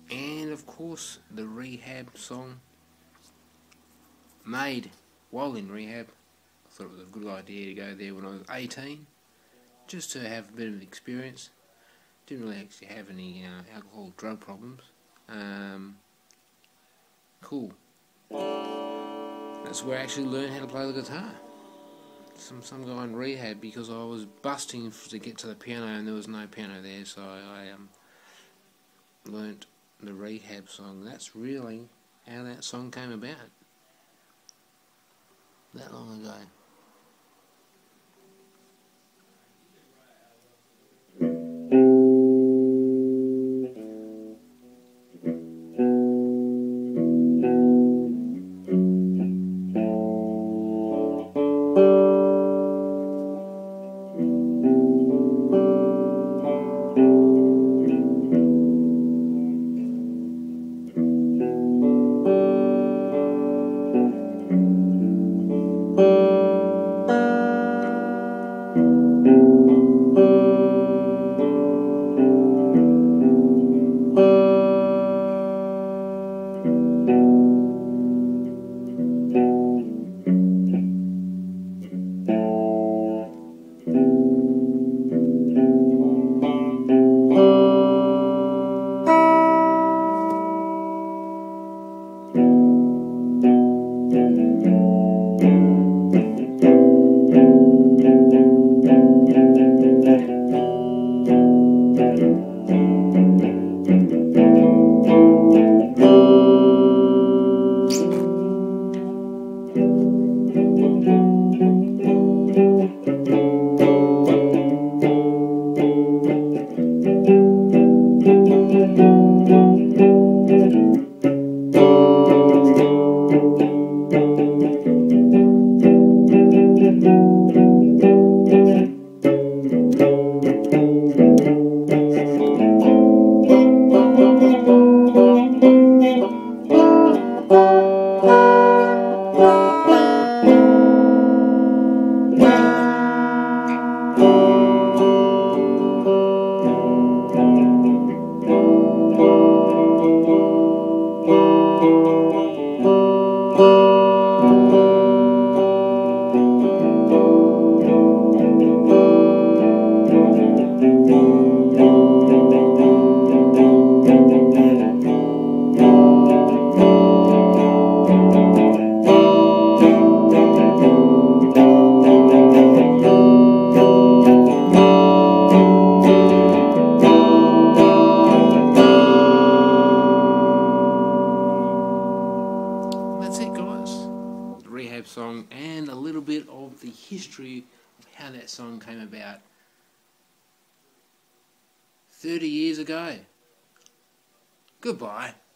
And of course the Rehab song, made while in rehab. I thought it was a good idea to go there when I was 18, just to have a bit of experience. Didn't really actually have any alcohol or drug problems. Cool. That's where I actually learned how to play the guitar. Some guy in rehab, because I was busting to get to the piano and there was no piano there, so I learnt the Rehab song. That's really how that song came about. That long ago. That's it, guys. The Rehab song and a little bit of the history of how that song came about 30 years ago. Goodbye.